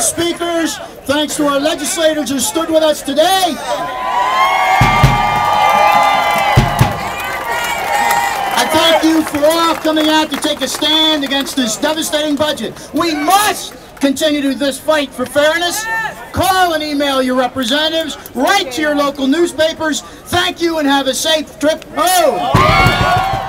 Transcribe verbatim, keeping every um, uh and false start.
speakers. Thanks to our legislators who stood with us today. I thank you for all coming out to take a stand against this devastating budget. We must continue to this fight for fairness. Call and email your representatives. Write to your local newspapers. Thank you and have a safe trip home.